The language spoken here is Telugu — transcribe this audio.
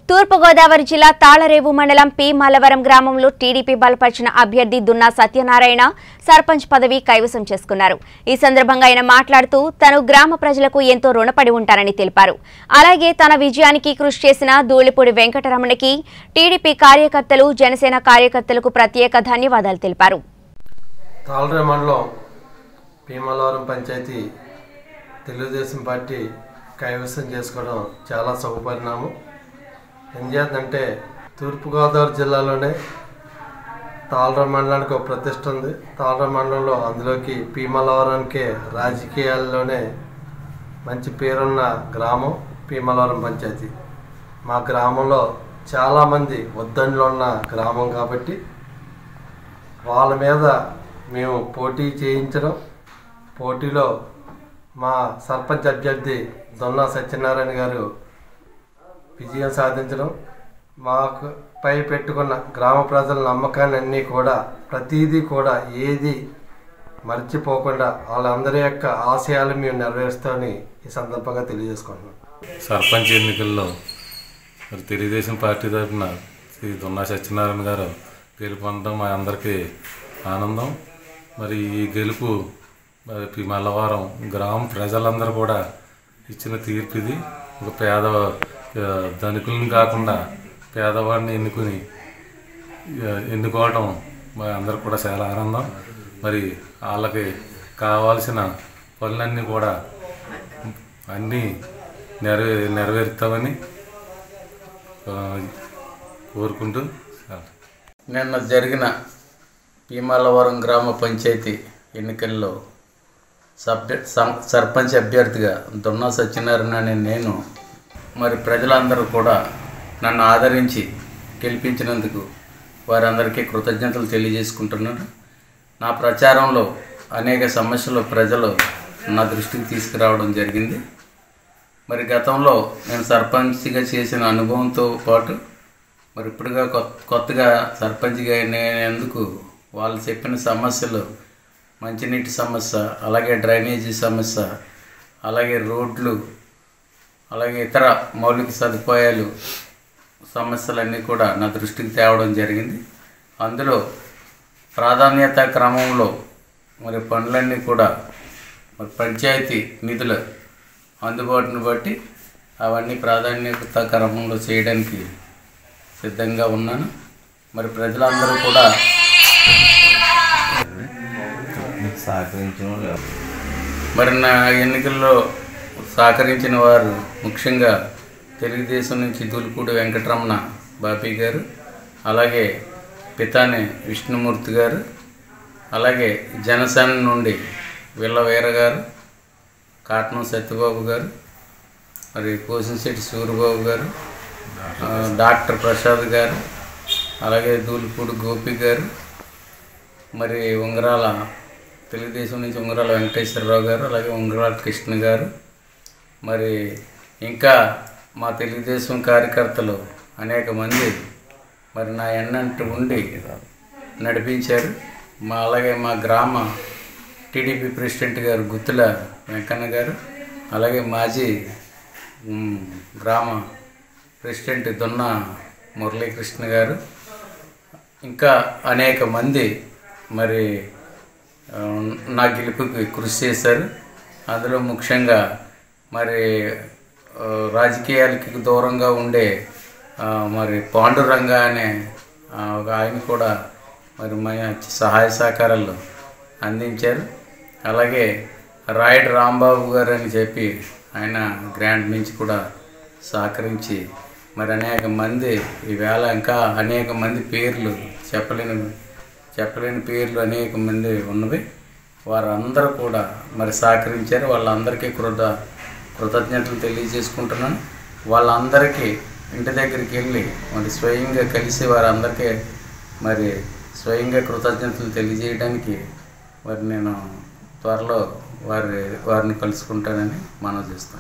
తూర్పుగోదావరి జిల్లా తాళరేవు మండలం పి మల్లవరం గ్రామంలో టీడీపీ బలపరిచిన అభ్యర్థి దున్నా సత్యనారాయణ సర్పంచ్ పదవి కైవసం చేసుకున్నారు. ఈ సందర్భంగా ఆయన మాట్లాడుతూ తాను గ్రామ ప్రజలకు ఎంతో రుణపడి ఉంటారని తెలిపారు. అలాగే తన విజయానికి కృషి చేసిన ధూళిపూడి వెంకటరమణకి టీడీపీ కార్యకర్తలు, జనసేన కార్యకర్తలకు ప్రత్యేక ధన్యవాదాలు తెలిపారు. తాళరేవు మండలం పి మల్లవరం పంచాయతీ తెలుగుదేశం పార్టీ కైవసం చేసుకోవడం చాలా శుభపరిణామం. ఎందుకంటే తూర్పుగోదావరి జిల్లాలోనే తాళరేవు మండలానికి ఒక ప్రతిష్ట ఉంది. తాళరేవు మండలంలో అందులోకి పి మల్లవరానికే రాజకీయాల్లోనే మంచి పేరున్న గ్రామం పి మల్లవరం పంచాయతీ. మా గ్రామంలో చాలామంది ఉద్దండులు ఉన్న గ్రామం కాబట్టి వాళ్ళ మీద మేము పోటీ చేయించడం, పోటీలో మా సర్పంచ్ అభ్యర్థి దున్నా సత్యనారాయణ గారు విజయం సాధించడం, మాకు పై పెట్టుకున్న గ్రామ ప్రజల నమ్మకాన్ని అన్నీ కూడా ప్రతిదీ కూడా ఏది మర్చిపోకుండా వాళ్ళందరి యొక్క ఆశయాలు మేము నెరవేరుస్తామని ఈ సందర్భంగా తెలియజేసుకుంటున్నాం. సర్పంచ్ ఎన్నికల్లో మరి తెలుగుదేశం పార్టీ తరఫున శ్రీ దున్నా సత్యనారాయణ గారు గెలుపొందడం మా అందరికీ ఆనందం. మరి ఈ గెలుపు మరి మల్లవరం గ్రామ ప్రజలందరూ కూడా ఇచ్చిన తీర్పు ఇది. ఒక ధనికులను కాకుండా పేదవాడిని ఎన్నుకోవడం మా అందరికి కూడా చాలా ఆనందం. మరి వాళ్ళకి కావాల్సిన పనులన్నీ కూడా అన్నీ నెరవేరుతామని కోరుకుంటూ నిన్న జరిగిన పి మల్లవరం గ్రామ పంచాయతీ ఎన్నికల్లో సర్పంచ్ అభ్యర్థిగా దున్నా సత్యనారాయణ అనే నేను మరి ప్రజలందరూ కూడా నన్ను ఆదరించి గెలిపించినందుకు వారందరికీ కృతజ్ఞతలు తెలియజేసుకుంటున్నాను. నా ప్రచారంలో అనేక సమస్యలు ప్రజలు నా దృష్టికి తీసుకురావడం జరిగింది. మరి గతంలో నేను సర్పంచ్గా చేసిన అనుభవంతో పాటు మరి ఇప్పుడుగా కొత్తగా సర్పంచ్గా అయినందుకు వాళ్ళు చెప్పిన సమస్యలు, మంచినీటి సమస్య, అలాగే డ్రైనేజీ సమస్య, అలాగే రోడ్లు, అలాగే ఇతర మౌలిక సదుపాయాలు సమస్యలన్నీ కూడా నా దృష్టికి తేవడం జరిగింది. అందులో ప్రాధాన్యత క్రమంలో మరి పనులన్నీ కూడా మరి పంచాయతీ నిధుల అందుబాటును బట్టి అవన్నీ ప్రాధాన్యత క్రమంలో చేయడానికి సిద్ధంగా ఉన్నాను. మరి ప్రజలందరూ కూడా మరి నా ఎన్నికల్లో సహకరించిన వారు ముఖ్యంగా తెలుగుదేశం నుంచి ధూళిపూడి వెంకటరమణ బాపీ గారు, అలాగే పితాని విష్ణుమూర్తి గారు, అలాగే జనసేన నుండి విల్ల వీర గారు, కాటనం సత్యబాబు గారు, మరి కోసిశెట్టి సూరిబాబు గారు, డాక్టర్ ప్రసాద్ గారు, అలాగే ధూళిపూడి గోపి గారు, మరి ఉంగరాల తెలుగుదేశం నుంచి ఉంగరాల వెంకటేశ్వరరావు గారు, అలాగే ఉంగరాల కృష్ణ గారు, మరి ఇంకా మా తెలుగుదేశం కార్యకర్తలు అనేక మంది మరి నా ఎన్నంటి ఉండి నడిపించారు. అలాగే మా గ్రామ టీడీపీ ప్రెసిడెంట్ గారు గుత్తుల వెంకన్న గారు, అలాగే మాజీ గ్రామ ప్రెసిడెంట్ దున్నా మురళీకృష్ణ గారు, ఇంకా అనేక మంది మరి నా గెలుపుకి కృషి చేశారు. అందులో ముఖ్యంగా మరి రాజకీయాలకి దూరంగా ఉండే మరి పాండురంగ అనే ఒక ఆయన కూడా మరి సహాయ సహకారాలు అందించారు. అలాగే రాయుడు రాంబాబు గారు అని చెప్పి ఆయన గ్రాంట్ నుంచి కూడా సహకరించి మరి అనేక మంది ఈవేళ ఇంకా అనేక మంది పేర్లు చెప్పలేని పేర్లు అనేక మంది ఉన్నవి. వారందరూ కూడా మరి సహకరించారు. వాళ్ళందరికీ కృతజ్ఞతలు తెలియజేసుకుంటున్నాను. వాళ్ళందరికీ ఇంటి దగ్గరికి వెళ్ళి మరి స్వయంగా కలిసి వారందరికీ మరి స్వయంగా కృతజ్ఞతలు తెలియజేయడానికి మరి నేను త్వరలో వారిని కలుసుకుంటానని మనవి చేస్తాను.